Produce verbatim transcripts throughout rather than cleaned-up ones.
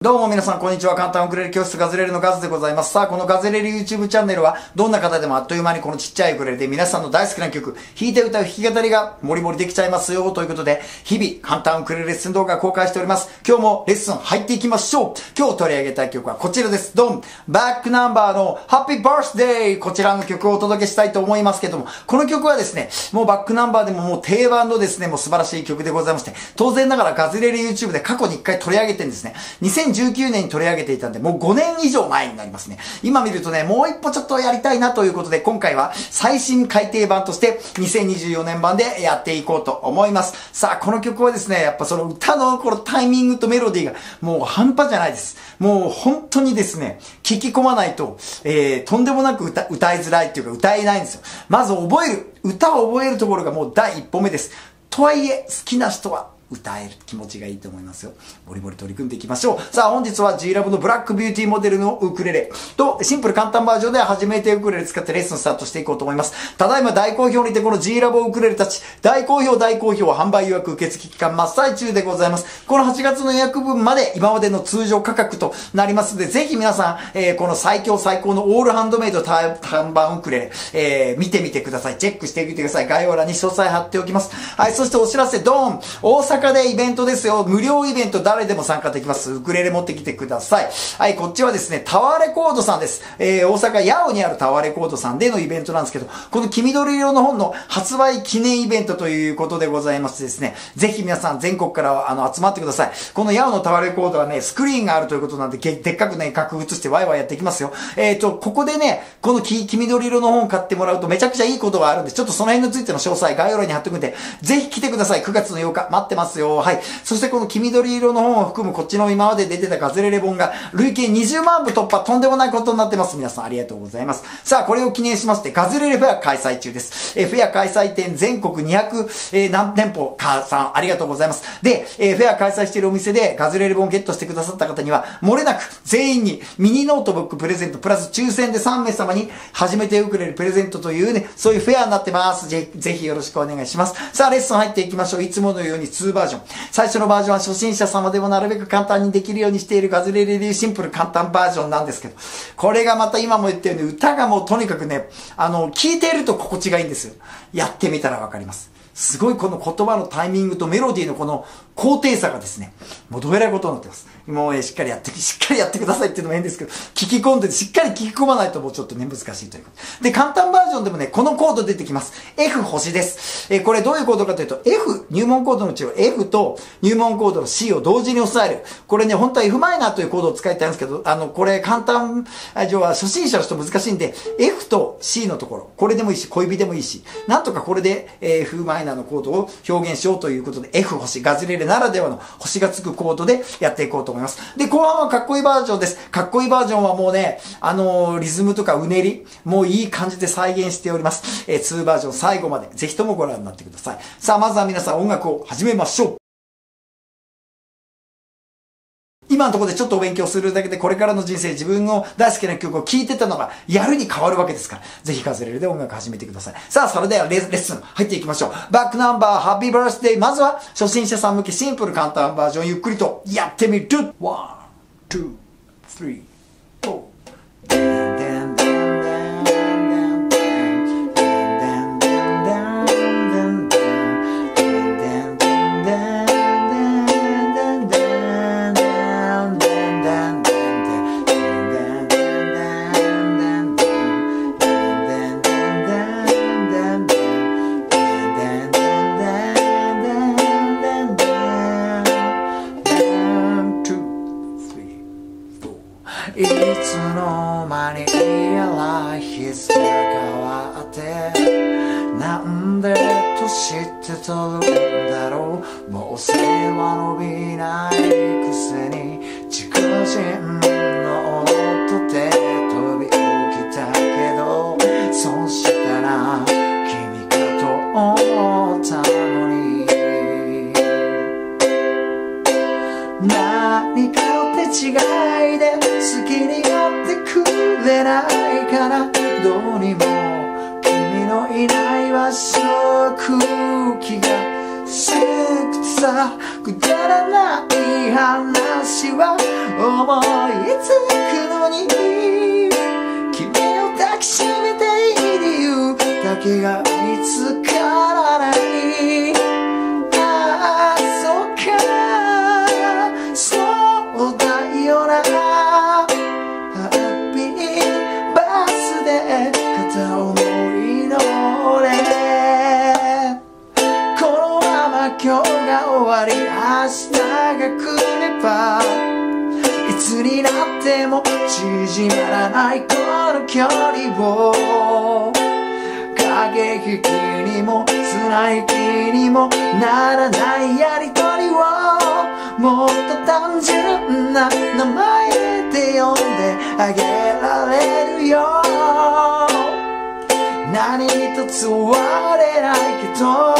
どうも皆さんこんにちは。簡単ウクレレ教室ガズレレのガズでございます。さあ、このガズレレ YouTube チャンネルはどんな方でもあっという間にこのちっちゃいウクレレで皆さんの大好きな曲、弾いて歌う弾き語りがモリモリできちゃいますよということで、日々簡単ウクレレレッスン動画公開しております。今日もレッスン入っていきましょう。今日取り上げたい曲はこちらです。ドン！バックナンバーの Happy Birthday！ こちらの曲をお届けしたいと思いますけども、この曲はですね、もうバックナンバーでももう定番のですね、もう素晴らしい曲でございまして、当然ながらガズレレ YouTube で過去にいっかい取り上げてるんですね。にせんじゅうきゅうねんに取り上げていたんで、もうごねん以上前になりますね。今見るとね、もう一歩ちょっとやりたいなということで、今回は最新改訂版としてにせんにじゅうよねん版でやっていこうと思います。さあ、この曲はですね、やっぱその歌のこのタイミングとメロディーがもう半端じゃないです。もう本当にですね、聞き込まないと、えー、とんでもなく歌、歌いづらいっていうか歌えないんですよ。まず覚える、歌を覚えるところがもう第一歩目です。とはいえ、好きな人は歌える気持ちがいいと思いますよ。ボリボリ取り組んでいきましょう。さあ、本日は G ラブのブラックビューティーモデルのウクレレとシンプル簡単バージョンで初めてウクレレ使ってレッスンスタートしていこうと思います。ただいま大好評にてこの G ラブウクレレたち大好評大好評販売予約受付期間真っ最中でございます。このはちがつの予約分まで今までの通常価格となりますので、ぜひ皆さん、えー、この最強最高のオールハンドメイド単板ウクレレ、えー、見てみてください。チェックしてみてください。概要欄に詳細貼っておきます。はい、そしてお知らせドーン！大阪でイベントですよ。無料イベント誰でも参加できます。ウクレレ持ってきてください。はい、こっちはですね、タワーレコードさんです。えー、大阪八尾にあるタワーレコードさんでのイベントなんですけど、この黄緑色の本の発売記念イベントということでございましてですね、ぜひ皆さん全国からあの集まってください。この八尾のタワーレコードはね、スクリーンがあるということなんで、でっかくね、格写してワイワイやっていきますよ。えっと、ここでね、この黄緑色の本を買ってもらうとめちゃくちゃいいことがあるんで、ちょっとその辺についての詳細概要欄に貼っておくんで、ぜひ来てください。くがつのようか、待ってますよ。はい。そしてこの黄緑色の本を含むこっちの今まで出てたガズレレ本が累計にじゅうまんぶ突破、とんでもないことになってます。皆さんありがとうございます。さあ、これを記念しましてガズレレフェア開催中です。えー、フェア開催店全国にひゃく、えー、何店舗かさんありがとうございます。で、えー、フェア開催しているお店でガズレレ本をゲットしてくださった方には漏れなく全員にミニノートブックプレゼントプラス抽選でさんめいさまに初めてウクレレプレゼントというね、そういうフェアになってます。ぜ, ぜひよろしくお願いします。さあ、レッスン入っていきましょう。いつものようににバージョン。最初のバージョンは初心者様でもなるべく簡単にできるようにしているガズレレ流シンプル簡単バージョンなんですけど、これがまた今も言ったように歌がもうとにかくね、あの、聴いていると心地がいいんですよ。やってみたらわかります。すごいこの言葉のタイミングとメロディーのこの高低差がですね、もうどえらいことになってます。もうしっかりやって、しっかりやってくださいっていうのも変ですけど、聞き込んでしっかり聞き込まないともうちょっとね、難しいということ。で、簡単バージョンでもね、このコード出てきます。F 星です。えー、これどういうコードかというと、F、入門コードのうちを F と入門コードの C を同時に押さえる。これね、本当は F マイナーというコードを使いたいんですけど、あの、これ簡単上は初心者の人難しいんで、F と C のところ、これでもいいし、小指でもいいし、なんとかこれで F マイナーのコードを表現しようということで、F 星、ガズレレならではの星がつくコードでやっていこうと思います。で、後半はかっこいいバージョンです。かっこいいバージョンはもうね、あのー、リズムとかうねり、もういい感じで再現しております。えー、にバージョン最後までぜひともご覧になってください。さあ、まずは皆さん音楽を始めましょう。今のところでちょっとお勉強するだけでこれからの人生自分の大好きな曲を聴いてたのがやるに変わるわけですから、ぜひガズレレで音楽始めてください。さあ、それではレッスン入っていきましょう。バックナンバーハッピーバースデー。まずは初心者さん向けシンプル簡単バージョンゆっくりとやってみる。ワン、ツー、スリー、フォー。いつの間にリアライズが変わって、なんでと知ってとるんだろう。もう背は伸びないくせに自己人の音で飛び起きたけど、そしたら君かと思ったのに、何か手違いで好きになってくれないかな。どうにも君のいない場所、空気が吸くてさ、 くだらない話は思いつくのに、君を抱きしめている理由だけが見つからない。ああそうかそうだよな、ハッピーバースデー片思いの俺、このまま今日が終わり明日が来ればいつになっても縮まらないこの距離を、駆け引きにも綱引きにもならないやりとりをもっと単純な名前で呼んであげられるよ。何一つ割れないけど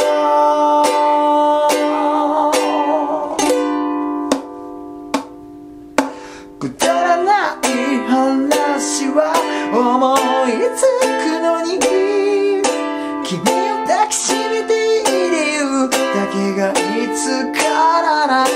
くだらない話は思いつくのに、君を抱きしめている理由だけが見つからない。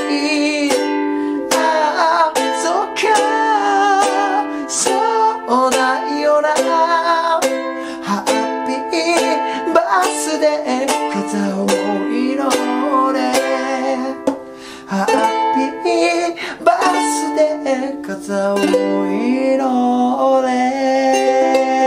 ああそうかそうだよな、ハッピーバースデー片思いの俺、ハッピーバースデー片思いの俺。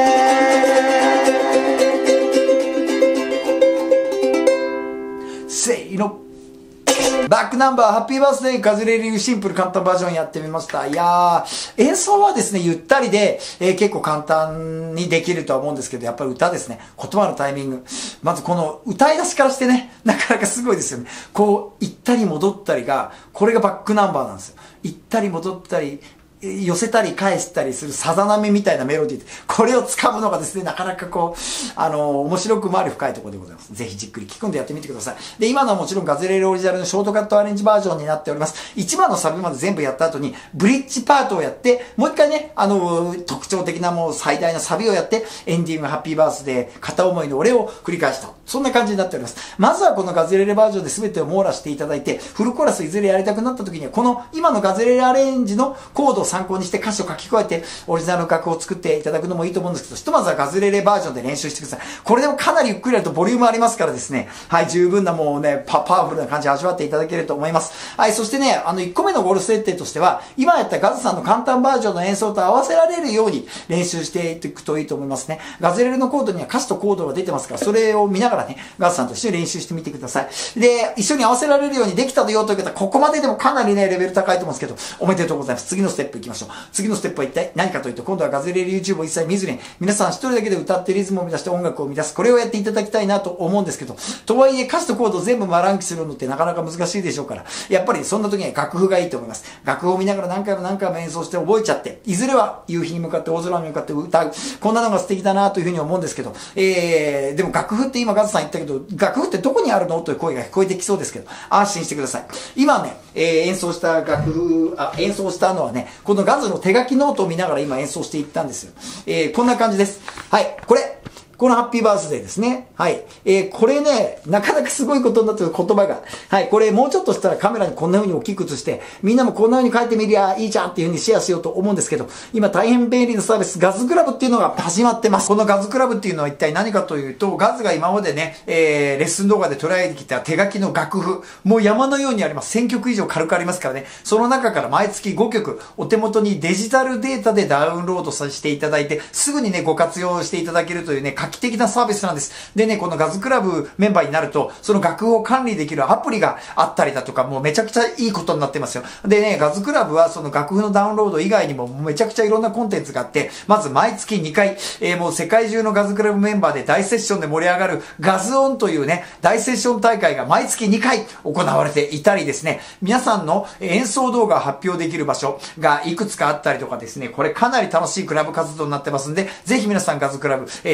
せーの。バックナンバーハッピーバースデーカズレリューシンプル簡単バージョンやってみました。いやー、演奏はですね、ゆったりで、えー、結構簡単にできるとは思うんですけど、やっぱり歌ですね。言葉のタイミング。まずこの歌い出しからしてね、なかなかすごいですよね。こう、行ったり戻ったりが、これがバックナンバーなんですよ。行ったり戻ったり、寄せたり返したりするさざ波みたいなメロディー、これを掴むのがですね、なかなかこう、あの、面白くもあり深いところでございます。ぜひじっくり聞くんでやってみてください。で、今のはもちろんガズレレオリジナルのショートカットアレンジバージョンになっております。いちばんのサビまで全部やった後に、ブリッジパートをやって、もう一回ね、あの、特徴的なもう最大のサビをやって、エンディングハッピーバースデー、片思いの俺を繰り返した。そんな感じになっております。まずはこのガズレレバージョンで全てを網羅していただいて、フルコーラスいずれやりたくなった時には、この今のガズレレアレンジのコードを参考にして歌詞を書き加えて、オリジナルの楽譜を作っていただくのもいいと思うんですけど、ひとまずはガズレレバージョンで練習してください。これでもかなりゆっくりやるとボリュームありますからですね、はい、十分なもうね、パ、パワフルな感じを味わっていただけると思います。はい、そしてね、あの、いっこめのゴール設定としては、今やったガズさんの簡単バージョンの演奏と合わせられるように練習していくといいと思いますね。ガズレレのコードには歌詞とコードが出てますから、それを見ながらね、ガズさんと一緒に練習してみてください。で、一緒に合わせられるようにできたよという方、ここまででもかなりね、レベル高いと思うんですけど、おめでとうございます。次のステップ行きましょう。次のステップは一体何かというと、今度はガズレレ YouTube を一切見ずに、皆さん一人だけで歌ってリズムを乱して音楽を乱す。これをやっていただきたいなと思うんですけど、とはいえ歌詞とコードを全部丸暗記するのってなかなか難しいでしょうから、やっぱりそんな時には楽譜がいいと思います。楽譜を見ながら何回も何回も演奏して覚えちゃって、いずれは夕日に向かって大空に向かって歌う。こんなのが素敵だなというふうに思うんですけど、えー、でも楽譜って今ガズさん言ったけど、楽譜ってどこにあるのという声が聞こえてきそうですけど、安心してください。今ね、えー、演奏した楽譜、あ、演奏したのはね、このガズの手書きノートを見ながら今演奏していったんですよ。えー、こんな感じです。はい、これ。このハッピーバースデーですね。はい。えー、これね、なかなかすごいことになってる言葉が。はい。これもうちょっとしたらカメラにこんな風に大きく映して、みんなもこんな風に書いてみりゃいいじゃんっていう風にシェアしようと思うんですけど、今大変便利なサービス、ガズクラブっていうのが始まってます。このガズクラブっていうのは一体何かというと、ガズが今までね、えー、レッスン動画で捉えてきた手書きの楽譜、もう山のようにあります。せんきょく以上軽くありますからね。その中から毎月ごきょく、お手元にデジタルデータでダウンロードさせていただいて、すぐにね、ご活用していただけるというね、画期的なサービスなんです。でね、このガズクラブメンバーになると、その楽譜を管理できるアプリがあったりだとか、もうめちゃくちゃいいことになってますよ。でね、ガズクラブはその楽譜のダウンロード以外にもめちゃくちゃいろんなコンテンツがあって、まず毎月にかい、えー、もう世界中のガズクラブメンバーで大セッションで盛り上がるガズオンというね、大セッション大会が毎月にかい行われていたりですね、皆さんの演奏動画を発表できる場所がいくつかあったりとかですね、これかなり楽しいクラブ活動になってますんで、ぜひ皆さんガズクラブ、えー、チェックして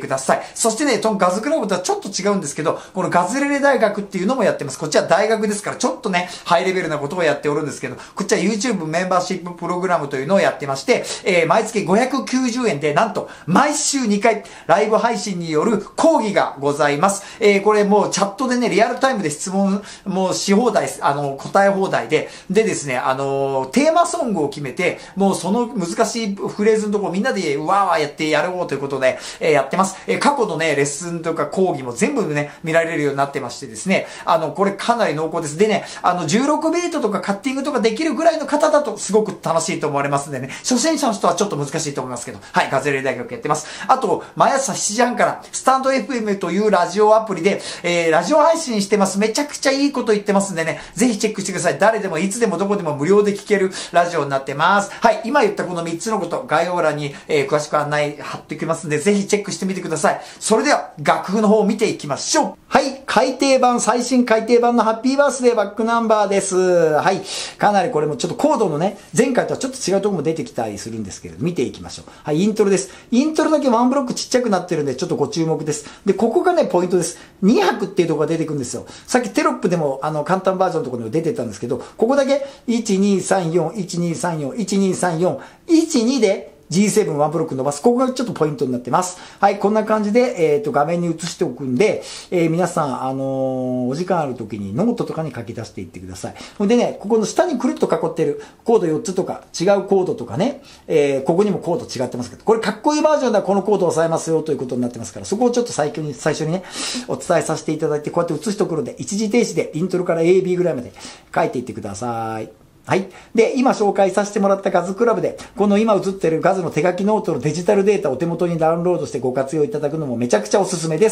ください。そしてね、トンガズクラブとはちょっと違うんですけど、このガズレレ大学っていうのもやってます。こっちは大学ですから、ちょっとね、ハイレベルなことをやっておるんですけど、こっちは YouTube メンバーシッププログラムというのをやってまして、えー、毎月ごひゃくきゅうじゅうえんで、なんと、毎週にかい、ライブ配信による講義がございます。えー、これもうチャットでね、リアルタイムで質問もし放題、あの、答え放題で、でですね、あの、テーマソングを決めて、もうその難しいフレーズのところみんなでわーわーやってやろうということで、えー、やってます。えー、過去のね、レッスンとか講義も全部ね、見られるようになってましてですね、あの、これかなり濃厚です。でね、あの、じゅうろくビートとかカッティングとかできるぐらいの方だとすごく楽しいと思われますんでね、初心者の人はちょっと難しいと思いますけど、はい、ガズレレ大学やってます。あと、毎朝しちじはんから、スタンド エフエム というラジオアプリで、えー、ラジオ配信してます。めちゃくちゃいいこと言ってますんでね、ぜひチェックしてください。誰でもいつでもどこでも無料で聞けるラジオになってます。はい、今言ったこのみっつのこと、概要欄に、えー、詳しく案内貼っておきますんで、ぜひチェックしてみてください。それでは、楽譜の方を見ていきましょう。はい、改訂版、最新改訂版のハッピーバースデーバックナンバーです。はい、かなりこれもちょっとコードのね、前回とはちょっと違うところも出てきたりするんですけれど、見ていきましょう。はい、イントロです。イントロだけワンブロックちっちゃくなってるんで、ちょっとご注目です。で、ここがね、ポイントです。に拍っていうところが出てくるんですよ。さっきテロップでも、あの、簡単バージョンのところにも出てたんですけど、ここだけ、いちにさんよん、いちにさんよん、いちにさんよん、いちにで、ジーセブン ワンブロック伸ばす。ここがちょっとポイントになってます。はい、こんな感じで、えっと、画面に映しておくんで、えー、皆さん、あのー、お時間ある時にノートとかに書き出していってください。ほんでね、ここの下にくるっと囲ってるコードよっつとか、違うコードとかね、えー、ここにもコード違ってますけど、これかっこいいバージョンではこのコードを押さえますよということになってますから、そこをちょっと最初に、最初にね、お伝えさせていただいて、こうやって映しておくので、一時停止でイントロから エービー ぐらいまで書いていってください。はい。で、今紹介させてもらったガズクラブで、この今映ってるガズの手書きノートのデジタルデータをお手元にダウンロードしてご活用いただくのもめちゃくちゃおすすめです。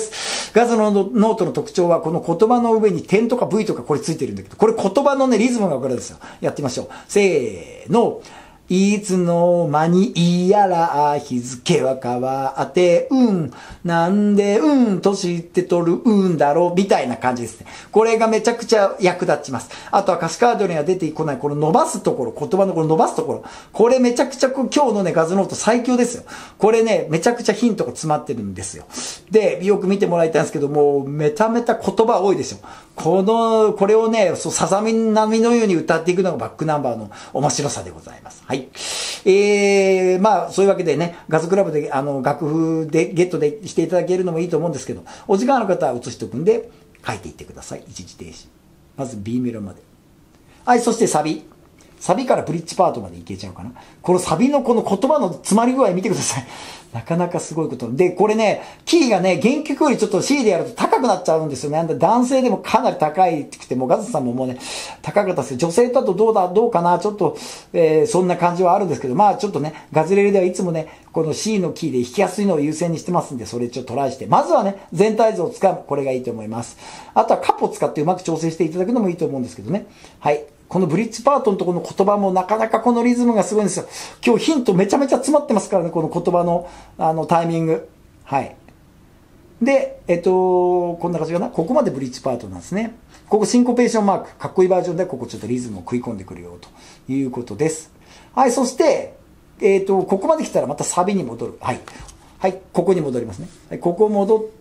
ガズのノートの特徴は、この言葉の上に点とか ブイ とかこれついてるんだけど、これ言葉のね、リズムがわかるんですよ。やってみましょう。せーの。いつの間にいやら日付は変わって、うん、なんでうんと知ってとるうんだろう、みたいな感じですね。これがめちゃくちゃ役立ちます。あとは歌詞カードには出てこない、この伸ばすところ、言葉のこの伸ばすところ。これめちゃくちゃ今日のね、ガズノート最強ですよ。これね、めちゃくちゃヒントが詰まってるんですよ。で、よく見てもらいたいんですけども、めためた言葉多いでしょ。この、これをね、そう、さざみ並みのように歌っていくのがバックナンバーの面白さでございます。はい。えー、まあ、そういうわけでね、ガズクラブで、あの、楽譜でゲットでしていただけるのもいいと思うんですけど、お時間ある方は映しておくんで、書いていってください。一時停止。まず B メロまで。はい、そしてサビ。サビからブリッジパートまでいけちゃうかな。このサビのこの言葉の詰まり具合見てください。なかなかすごいこと。で、これね、キーがね、原曲よりちょっと C でやると高くなっちゃうんですよね。男性でもかなり高いくて、もうガズさんももうね、高かったですけど、女性だとどうだ、どうかな、ちょっと、えー、そんな感じはあるんですけど、まあちょっとね、ガズレレではいつもね、この C のキーで弾きやすいのを優先にしてますんで、それちょっとトライして、まずはね、全体像をつかむ。これがいいと思います。あとはカップを使ってうまく調整していただくのもいいと思うんですけどね。はい。このブリッジパートのところの言葉もなかなかこのリズムがすごいんですよ。今日ヒントめちゃめちゃ詰まってますからね、この言葉の、あの、タイミング。はい。で、えっと、こんな感じかな。ここまでブリッジパートなんですね。ここシンコペーションマーク。かっこいいバージョンで、ここちょっとリズムを食い込んでくるよ、ということです。はい、そして、えっと、ここまで来たらまたサビに戻る。はい。はい、ここに戻りますね。はい、ここ戻って、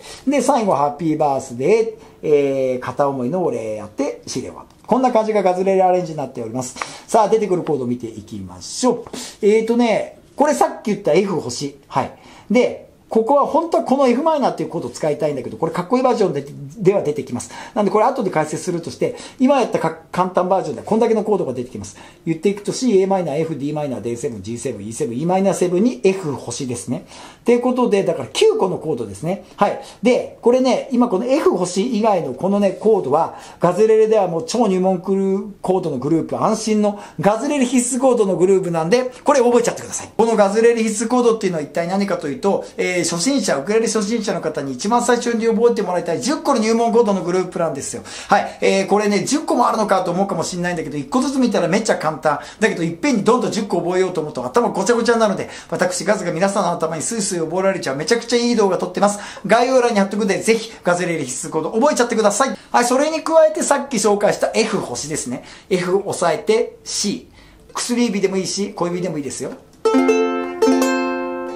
で、最後、ハッピーバースデー、えー、片思いのお礼やって、シレワ。こんな感じがガズレレアレンジになっております。さあ、出てくるコードを見ていきましょう。えーとね、これさっき言った F 星。はい。で、ここは本当はこの F マイナーっていうコードを使いたいんだけど、これかっこいいバージョンででは出てきます。なんでこれ後で解説するとして、今やったか簡単バージョンではこんだけのコードが出てきます。言っていくと C、A マイナー、F、D マイナー、ディーセブン、ジーセブン、イーセブン、E マイナーセブンに F 星ですね。ということで、だからきゅうこのコードですね。はい。で、これね、今この F 星以外のこのね、コードは、ガズレレではもう超入門コードのグループ、安心のガズレレ必須コードのグループなんで、これ覚えちゃってください。このガズレレ必須コードっていうのは一体何かというと、えー、初心者、ウクレレ初心者の方に一番最初に覚えてもらいたいじゅっこの入門コードのグループなんですよ。はい。えー、これね、じゅっこもあるのかと思うかもしれないんだけど、いっこずつ見たらめっちゃ簡単。だけど、いっぺんにどんどんじゅっこ覚えようと思うと頭ごちゃごちゃになるので、私、ガズが皆さんの頭にスイスイ覚えられちゃうめちゃくちゃいい動画撮ってます。概要欄に貼っとくので、ぜひガズレレ必須コード覚えちゃってください。はい。それに加えてさっき紹介した F 星ですね。F 押さえて C。薬指でもいいし、小指でもいいですよ。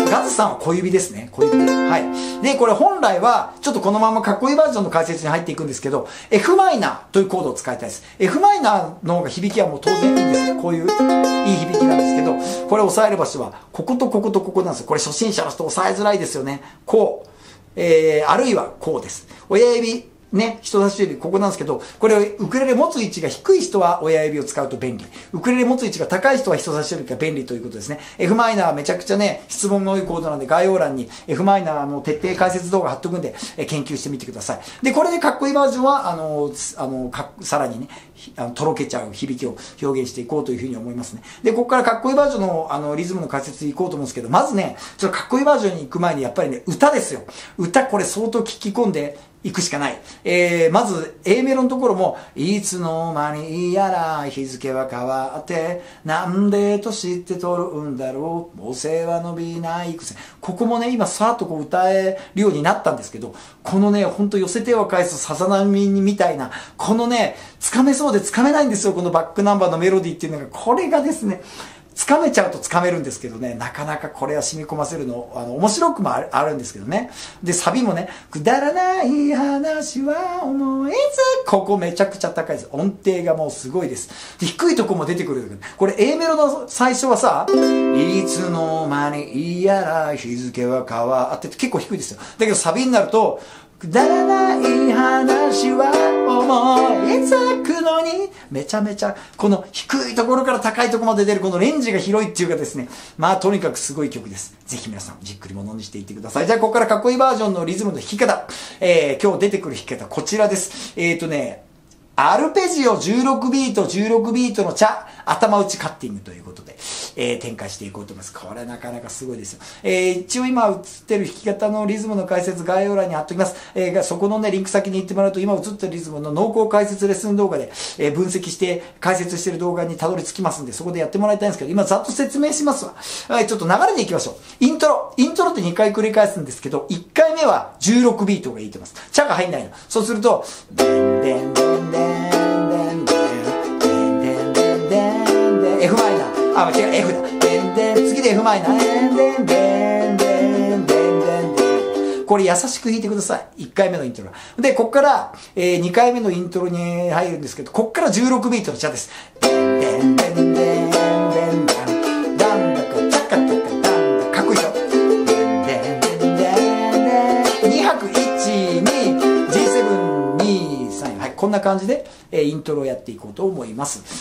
ガズさんは小指ですね。小指で。はい。で、これ本来は、ちょっとこのままかっこいいバージョンの解説に入っていくんですけど、F マイナーというコードを使いたいです。F マイナーの方が響きはもう当然いいんです。こういういい響きなんですけど、これ押さえる場所は、こことこことここなんですよ。これ初心者の人押さえづらいですよね。こう。えー、あるいはこうです。親指。ね、人差し指、ここなんですけど、これ、ウクレレ持つ位置が低い人は親指を使うと便利。ウクレレ持つ位置が高い人は人差し指が便利ということですね。F マイナーめちゃくちゃね、質問の多いコードなんで概要欄に F マイナーの徹底解説動画貼っとくんで、え研究してみてください。で、これでかっこいいバージョンは、あの、あの、かさらにね、あのとろけちゃう響きを表現していこうというふうに思いますね。で、ここからかっこいいバージョンの、あの、リズムの解説いこうと思うんですけど、まずね、ちょっとかっこいいバージョンに行く前に、やっぱりね、歌ですよ。歌、これ相当聞き込んで、行くしかない。えー、まず、A メロのところも、いつの間にやら日付は変わって、なんで年って取るんだろう、母性は伸びない癖。ここもね、今、さーっとこう歌えるようになったんですけど、このね、ほんと寄せては返すさざ波みたいな、このね、つかめそうでつかめないんですよ、このバックナンバーのメロディーっていうのが、これがですね、つかめちゃうとつかめるんですけどね、なかなかこれは染み込ませるの、あの、面白くもある、あるんですけどね。で、サビもね、くだらない話は思いつ、ここめちゃくちゃ高いです。音程がもうすごいです。で、低いとこも出てくる。これ A メロの最初はさ、いつの間にやら日付は変わって結構低いですよ。だけどサビになると、くだらない話は思いつくのに、めちゃめちゃ、この低いところから高いところまで出るこのレンジが広いっていうかですね、まあとにかくすごい曲です。ぜひ皆さんじっくりものにしていってください。じゃあここからかっこいいバージョンのリズムの弾き方。えー、今日出てくる弾き方、こちらです。えーとね、アルペジオじゅうろくビート、じゅうろくビートの茶、頭打ちカッティングということで、えー、展開していこうと思います。これなかなかすごいですよ。えー、一応今映ってる弾き方のリズムの解説概要欄に貼っておきます。えー、そこのね、リンク先に行ってもらうと今映ってるリズムの濃厚解説レッスン動画で、えー、分析して解説してる動画にたどり着きますんで、そこでやってもらいたいんですけど、今ざっと説明しますわ。はい、ちょっと流れでいきましょう。イントロ。イントロってにかい繰り返すんですけど、いっかいめはじゅうろくビートがいいと思います。茶が入んないの。そうすると、でんでんでんでん。F マイナー。あ、違う、F だ。でんでん。次で F マイナー。でんでんでんでんでんでんでん。これ優しく弾いてください。いっかいめのイントロ。で、こっから、えー、にかいめのイントロに入るんですけど、こっからじゅうろくビートの茶です。でんでんでんでんでんでん。だんだか、チャカチャカ、だんだか。かっこいいでしょ。でんでんでんでんでん。に拍いち、に、ジーセブン、に、さん。はい、こんな感じで、えー、イントロをやっていこうと思います。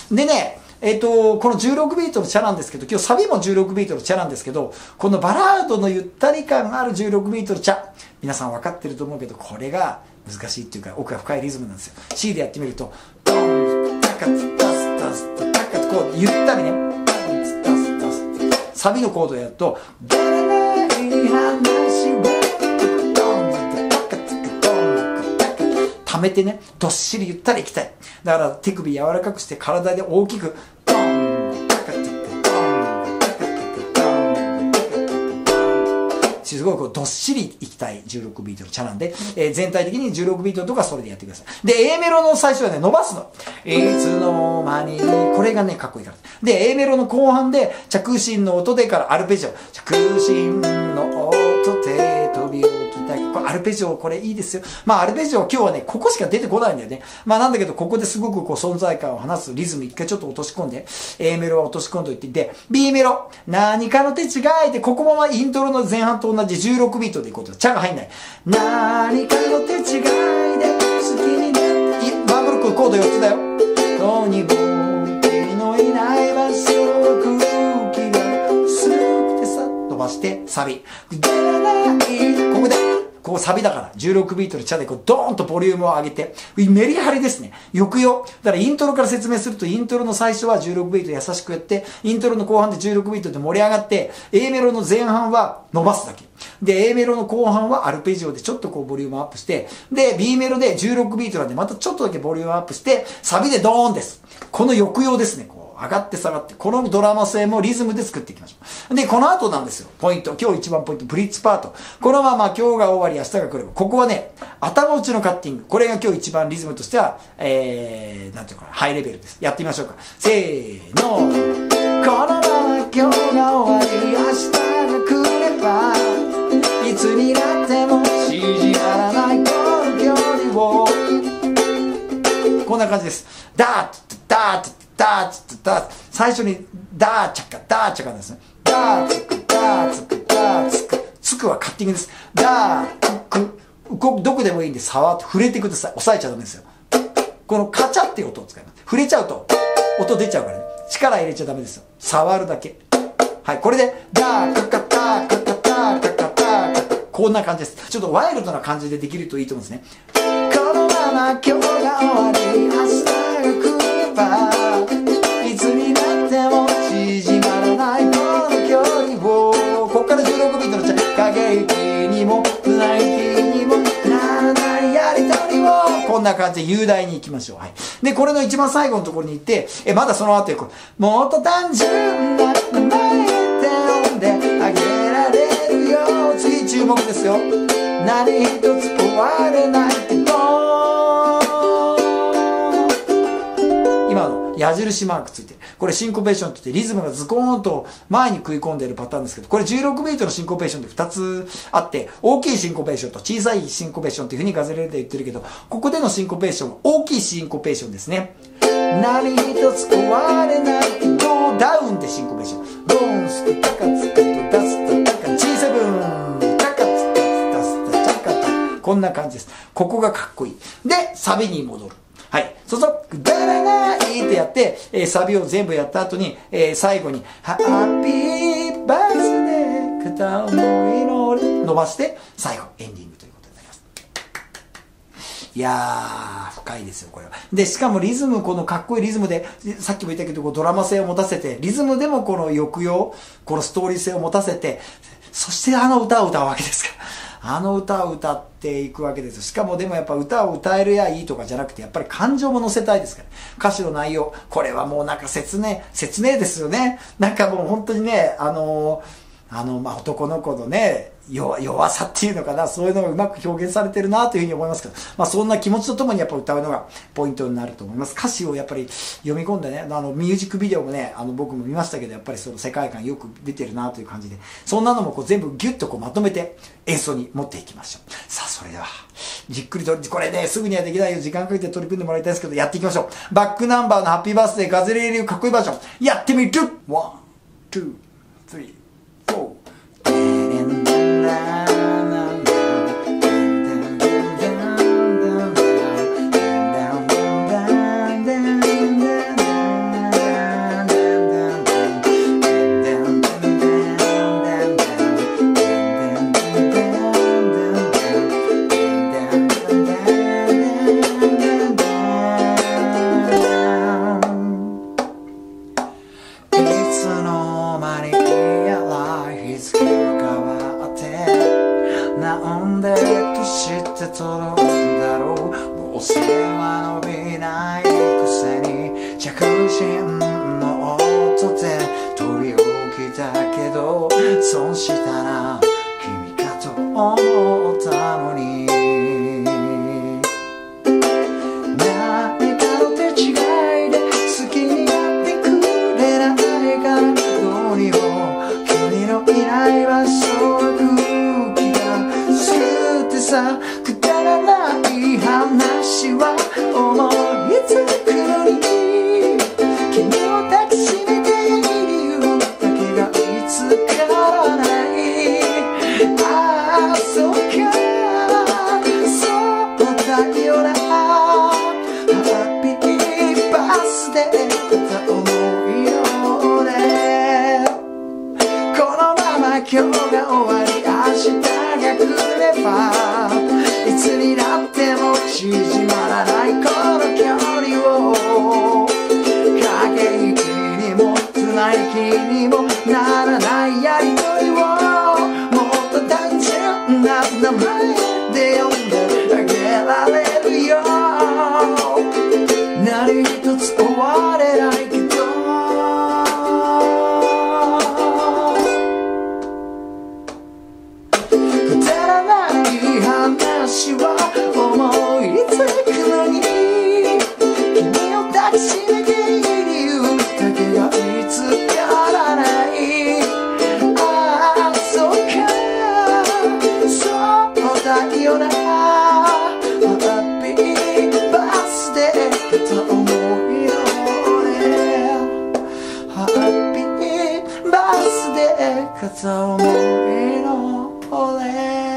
でね、えっと、このじゅうろくビートの茶なんですけど、今日サビもじゅうろくビートの茶なんですけど、このバラードのゆったり感があるじゅうろくビートの茶、皆さん分かってると思うけど、これが難しいっていうか、奥が深いリズムなんですよ。C でやってみると、ドン、タカツ、タスタス、タカツ、こう、ゆったりね、タスタスタス、サビのコードをやると、だらない話は、はめてね、どっしりゆったりいきたい。だから手首柔らかくして体で大きく、ドン、タカタカ、ドン、タカタカ、ドン、すごいこうどっしりいきたいじゅうろくビートの茶なんで、えー、全体的にじゅうろくビートとかそれでやってください。で、A メロの最初はね、伸ばすの。いつの間に、これがね、かっこいいから。で、A メロの後半で、着信の音でからアルペジオ。着信の音で飛び起きたい。これアルペジオ、これいいですよ。まあ、アルペジオ今日はね、ここしか出てこないんだよね。まあ、なんだけど、ここですごくこう存在感を放つリズム一回ちょっと落とし込んで、A メロは落とし込んでおいていて、B メロ、何かの手違いで、ここもまあイントロの前半と同じじゅうろくビートでいこうと。チャが入んない。何かの手違いで好きになって、ワンブロックコードよっつだよ。どうにも君のいない場所、空気が薄くてさ、飛ばしてサビ。出らない、ここで。ここサビだから、じゅうろくビートでチャでこうドーンとボリュームを上げて、メリハリですね。抑揚。だからイントロから説明すると、イントロの最初はじゅうろくビート優しくやって、イントロの後半でじゅうろくビートで盛り上がって、A メロの前半は伸ばすだけ。で、A メロの後半はアルペジオでちょっとこうボリュームアップして、で、B メロでじゅうろくビートなんでまたちょっとだけボリュームアップして、サビでドーンです。この抑揚ですね。こう上がって下がって、このドラマ性もリズムで作っていきましょう。で、この後なんですよ。ポイント。今日一番ポイント。ブリッジパート。このまま今日が終わり、明日が来れば。ここはね、頭打ちのカッティング。これが今日一番リズムとしては、えー、なんていうのかな、ハイレベルです。やってみましょうか。せーの。このまま今日が終わり、明日が来れば。 こんな感じです。ダーッダーッダーッダーッ最初にダーチャカダーチャカですね。ダーツクダーツクダーツクつくはカッティングです。ダーククどこでもいいんで触って触れてください。押さえちゃダメですよ。このカチャっていう音を使います。触れちゃうと音出ちゃうからね。力入れちゃダメですよ。触るだけ。はい、これでダーカカターカカターカカターカカこんな感じです。ちょっとワイルドな感じでできるといいと思うんですね。このまま今日が終わり明日が来ればいつになっても縮まらないこの距離をここからじゅうろくビートのちゃ過激にもない気にもならないやりとりをこんな感じで雄大にいきましょう。はい。で、これの一番最後のところに行って、え、まだその後よ、もっと単純な名前って呼んであげられるよ。次注目ですよ。何一つ壊れないけど今の矢印マークついてる。これシンコペーションって言ってリズムがズコーンと前に食い込んでいるパターンですけど、これじゅうろくビートのシンコペーションでふたつあって、大きいシンコペーションと小さいシンコペーションっていうふうにガズレレで言ってるけど、ここでのシンコペーションは大きいシンコペーションですね。何一つ壊れないけどダウンでシンコペーション。ドーンスクタカツカとダスタタカ ジーセブン タカツカツダスタタカタこんな感じです。ここがかっこいい。で、サビに戻る。はい。そうすると、ダララーってやって、えー、サビを全部やった後に、えー、最後に、ハッピーバースデー、片思いの伸ばして、最後、エンディングということになります。いやー、深いですよ、これは。で、しかもリズム、このかっこいいリズムで、さっきも言ったけど、こうドラマ性を持たせて、リズムでもこの抑揚、このストーリー性を持たせて、そしてあの歌を歌うわけですから。あの歌を歌っていくわけです。しかもでもやっぱ歌を歌えるやいいとかじゃなくて、やっぱり感情も乗せたいですから。歌詞の内容、これはもうなんか説明、説明ですよね。なんかもう本当にね、あのー、あの、まあ、男の子のね、弱、弱さっていうのかな、そういうのがうまく表現されてるなというふうに思いますけど、まあ、そんな気持ちとともにやっぱ歌うのがポイントになると思います。歌詞をやっぱり読み込んでね、あの、ミュージックビデオもね、あの、僕も見ましたけど、やっぱりその世界観よく出てるなという感じで、そんなのもこう全部ギュッとこうまとめて演奏に持っていきましょう。さあ、それでは、じっくりと、これね、すぐにはできないよ、時間かけて取り組んでもらいたいですけど、やっていきましょう。バックナンバーのハッピーバースデーガズレレ流かっこいいバージョン、やってみる !ワン、ツー、スリー、フォー。なんで年って取るんだろう。もう背は伸びないくせに着信の音で取り置きだけど損したな君かと思ったのに何かの手違いで好きになってくれないからどうにも君のいない場所さくだらない話は思いつくのに君を抱きしめている理由だけが見つからないああそうかそうだよなハッピーバースデー片思いよねこのまま今日が終わり明日が来ればいつになっても縮まらないこの距離を過激にも綱引きにもならないやりとりをもっと単純な名前で呼んであげられるよ何一つ終われないけどくだらない話は思いつくのに君を抱きしめている理由だけが見つからないああそうかそうだよなハッピーバースデーつ思いの俺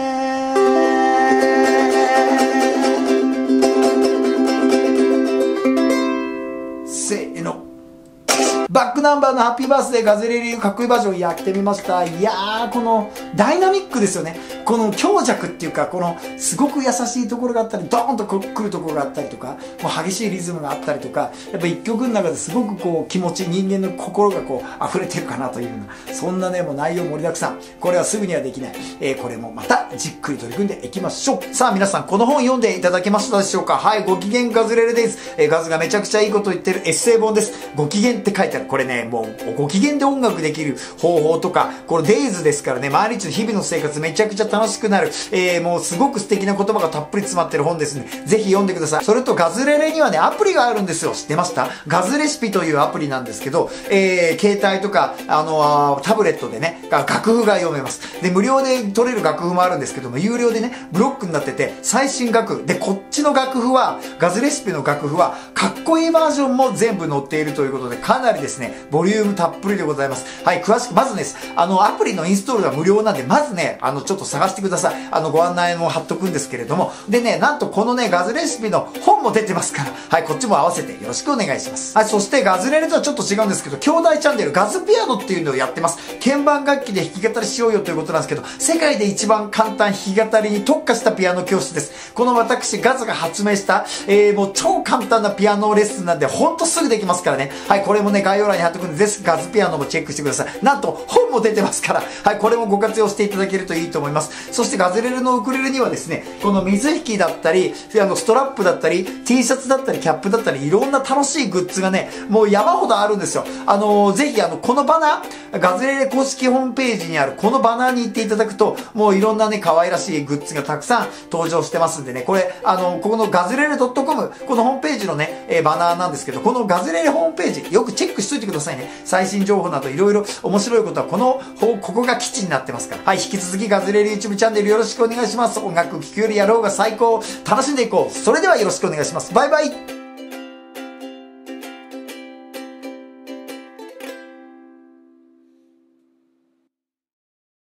せーの。バックナンバーのハッピーバースデーガズレレ流かっこいいバージョンやってみました。いやー、このダイナミックですよね。この強弱っていうか、このすごく優しいところがあったり、ドーンと来るところがあったりとか、もう激しいリズムがあったりとか、やっぱ一曲の中ですごくこう気持ち、人間の心がこう溢れてるかなというような、そんなね、もう内容盛りだくさん。これはすぐにはできない。えー、これもまたじっくり取り組んでいきましょう。さあ皆さん、この本読んでいただけましたでしょうか。はい、ご機嫌ガズレレです。えー、ガズがめちゃくちゃいいこと言ってるエッセイ本です。ご機嫌って書いてある。これね、もうご機嫌で音楽できる方法とか、これデイズですからね、毎日の日々の生活めちゃくちゃ楽しくなる。えー、もうすごく素敵な言葉がたっぷり詰まってる本ですね。ぜひ読んでください。それとガズレレにはね、アプリがあるんですよ。知ってました？ガズレシピというアプリなんですけど、えー、携帯とか、あのー、タブレットでね、楽譜が読めます。で、無料で取れる楽譜もあるんですけども、有料でね、ブロックになってて、最新楽譜。で、こっちの楽譜は、ガズレシピの楽譜は、かっこいいバージョンも全部載っているということで、かなりですね、ボリュームたっぷりでございます。はい、詳しく、まずです、あの、アプリのインストールが無料なんで、まずね、あの、ちょっと探してください。あの、ご案内も貼っとくんですけれども。でね、なんとこのね、ガズレシピの本も出てますから、はい、こっちも合わせてよろしくお願いします。はい、そしてガズレレとはちょっと違うんですけど、兄弟チャンネル、ガズピアノっていうのをやってます。鍵盤楽器で弾き語りしようよということなんですけど、世界で一番簡単弾き語りに特化したピアノ教室です。この私、ガズが発明した、えー、もう超簡単なピアノレッスンなんで、ほんとすぐできますからね。はい、これもね、概要欄に貼っとくんで、ぜひガズピアノもチェックしてください。なんと、本も出てますから、はい、これもご活用していただけるといいと思います。そしてガズレレのウクレレにはですね、この水引きだったり、あの、ストラップだったり、T シャツだったり、キャップだったり、いろんな楽しいグッズがね、もう山ほどあるんですよ。あのー、ぜひあの、このバナー、ガズレレ公式ホームページにあるこのバナーに行っていただくと、もういろんなね、可愛らしいグッズがたくさん登場してますんでね、これ、あのー、ここのガズレレ .com、このホームページのね、えー、バナーなんですけど、このガズレレホームページ、よくチェックしといてくださいね。最新情報などいろいろ面白いことは、この、ここが基地になってますから。はい、引き続きガズレレ YouTube チャンネルよろしくお願いします。音楽聴くよりやろうが最高。楽しんでいこう。それではよろしくお願いします。バイバイ。